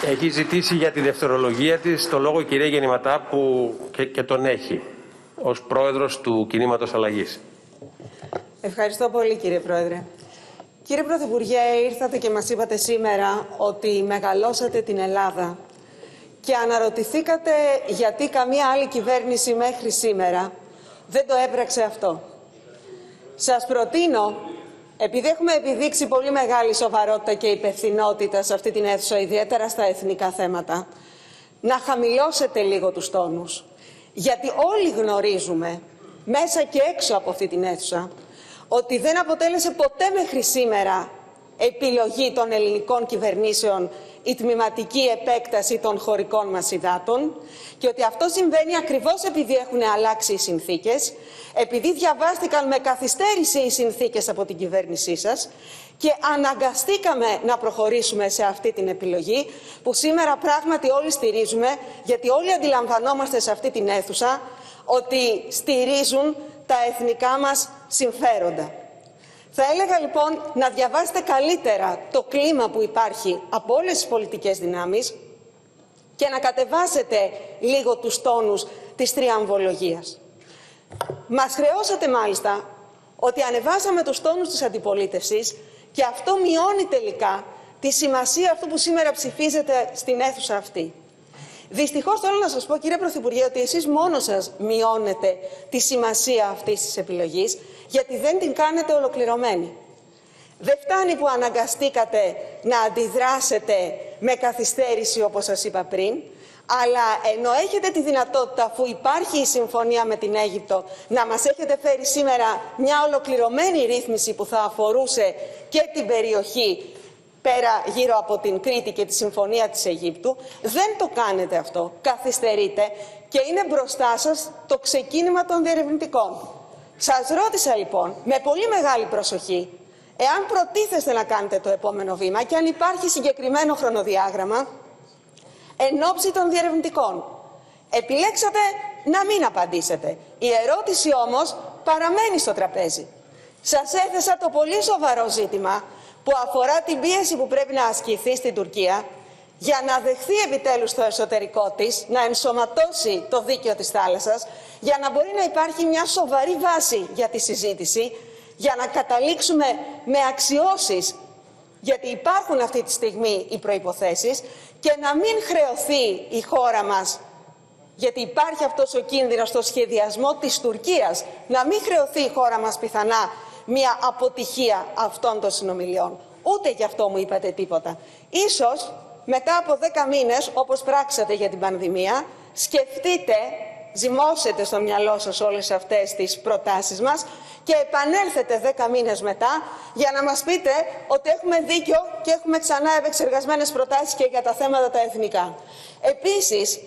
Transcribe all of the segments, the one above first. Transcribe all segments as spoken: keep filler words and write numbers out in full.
Έχει ζητήσει για τη δευτερολογία της το λόγο η κυρία Γεννηματά που και, και τον έχει ως πρόεδρος του Κινήματος Αλλαγής. Ευχαριστώ πολύ, κύριε Πρόεδρε. Κύριε Πρωθυπουργέ, ήρθατε και μας είπατε σήμερα ότι μεγαλώσατε την Ελλάδα και αναρωτηθήκατε γιατί καμία άλλη κυβέρνηση μέχρι σήμερα δεν το έπραξε αυτό. Σας προτείνω, επειδή έχουμε επιδείξει πολύ μεγάλη σοβαρότητα και υπευθυνότητα σε αυτή την αίθουσα, ιδιαίτερα στα εθνικά θέματα, να χαμηλώσετε λίγο τους τόνους. Γιατί όλοι γνωρίζουμε, μέσα και έξω από αυτή την αίθουσα, ότι δεν αποτέλεσε ποτέ μέχρι σήμερα επιλογή των ελληνικών κυβερνήσεων η τμηματική επέκταση των χωρικών μας υδάτων και ότι αυτό συμβαίνει ακριβώς επειδή έχουν αλλάξει οι συνθήκες, επειδή διαβάστηκαν με καθυστέρηση οι συνθήκες από την κυβέρνησή σας και αναγκαστήκαμε να προχωρήσουμε σε αυτή την επιλογή που σήμερα πράγματι όλοι στηρίζουμε, γιατί όλοι αντιλαμβανόμαστε σε αυτή την αίθουσα ότι στηρίζουν τα εθνικά μας συμφέροντα. Θα έλεγα λοιπόν να διαβάσετε καλύτερα το κλίμα που υπάρχει από όλες τις πολιτικές δυνάμεις και να κατεβάσετε λίγο τους τόνους της τριαμβολογίας. Μας χρεώσατε μάλιστα ότι ανεβάσαμε τους τόνους της αντιπολίτευσης και αυτό μειώνει τελικά τη σημασία αυτού που σήμερα ψηφίζετε στην αίθουσα αυτή. Δυστυχώς θέλω να σας πω, κύριε Πρωθυπουργέ, ότι εσείς μόνος σας μειώνετε τη σημασία αυτής της επιλογής, γιατί δεν την κάνετε ολοκληρωμένη. Δεν φτάνει που αναγκαστήκατε να αντιδράσετε με καθυστέρηση, όπως σας είπα πριν, αλλά ενώ έχετε τη δυνατότητα, αφού υπάρχει η συμφωνία με την Αίγυπτο, να μας έχετε φέρει σήμερα μια ολοκληρωμένη ρύθμιση που θα αφορούσε και την περιοχή πέρα γύρω από την Κρήτη και τη Συμφωνία της Αιγύπτου, δεν το κάνετε αυτό, καθυστερείτε και είναι μπροστά σας το ξεκίνημα των διερευνητικών. Σας ρώτησα λοιπόν με πολύ μεγάλη προσοχή εάν προτίθεστε να κάνετε το επόμενο βήμα και αν υπάρχει συγκεκριμένο χρονοδιάγραμμα εν ώψη των διερευνητικών. Επιλέξατε να μην απαντήσετε. Η ερώτηση όμως παραμένει στο τραπέζι. Σας έθεσα το πολύ σοβαρό ζήτημα που αφορά την πίεση που πρέπει να ασκηθεί στην Τουρκία για να δεχθεί επιτέλους το εσωτερικό της, να ενσωματώσει το δίκαιο της θάλασσας, για να μπορεί να υπάρχει μια σοβαρή βάση για τη συζήτηση, για να καταλήξουμε με αξιώσεις, γιατί υπάρχουν αυτή τη στιγμή οι προϋποθέσεις, και να μην χρεωθεί η χώρα μας, γιατί υπάρχει αυτός ο κίνδυνος στο σχεδιασμό της Τουρκίας, να μην χρεωθεί η χώρα μας πιθανά μια αποτυχία αυτών των συνομιλιών. Ούτε γι' αυτό μου είπατε τίποτα. Ίσως μετά από δέκα μήνες, όπως πράξατε για την πανδημία, σκεφτείτε, ζυμώσετε στο μυαλό σας όλες αυτές τις προτάσεις μας και επανέλθετε δέκα μήνες μετά για να μας πείτε ότι έχουμε δίκιο και έχουμε ξανά επεξεργασμένες προτάσεις και για τα θέματα τα εθνικά. Επίσης,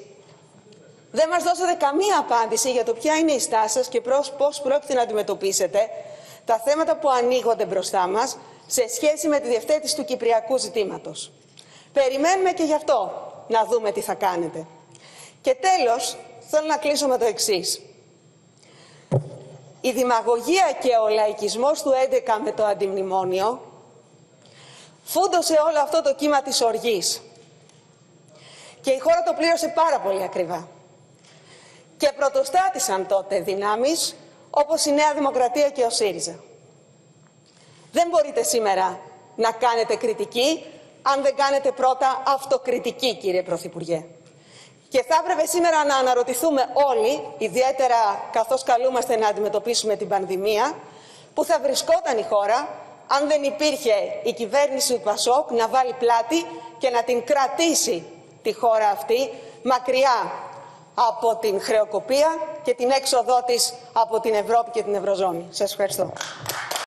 δεν μας δώσατε καμία απάντηση για το ποια είναι η στάση σας και πώς πρόκειται να αντιμετωπίσετε τα θέματα που ανοίγονται μπροστά μας σε σχέση με τη διευθέτηση του κυπριακού ζητήματος. Περιμένουμε και γι' αυτό να δούμε τι θα κάνετε. Και τέλος, θέλω να κλείσω με το εξής. Η δημαγωγία και ο λαϊκισμός του έντεκα με το αντιμνημόνιο φούντωσε όλο αυτό το κύμα της οργής. Και η χώρα το πλήρωσε πάρα πολύ ακριβά. Και πρωτοστάτησαν τότε δυνάμεις όπως η Νέα Δημοκρατία και ο ΣΥΡΙΖΑ. Δεν μπορείτε σήμερα να κάνετε κριτική αν δεν κάνετε πρώτα αυτοκριτική, κύριε Πρωθυπουργέ. Και θα έπρεπε σήμερα να αναρωτηθούμε όλοι, ιδιαίτερα καθώς καλούμαστε να αντιμετωπίσουμε την πανδημία, που θα βρισκόταν η χώρα αν δεν υπήρχε η κυβέρνηση του Πασόκ να βάλει πλάτη και να την κρατήσει τη χώρα αυτή μακριά από την χρεοκοπία και την έξοδό της από την Ευρώπη και την Ευρωζώνη. Σας ευχαριστώ.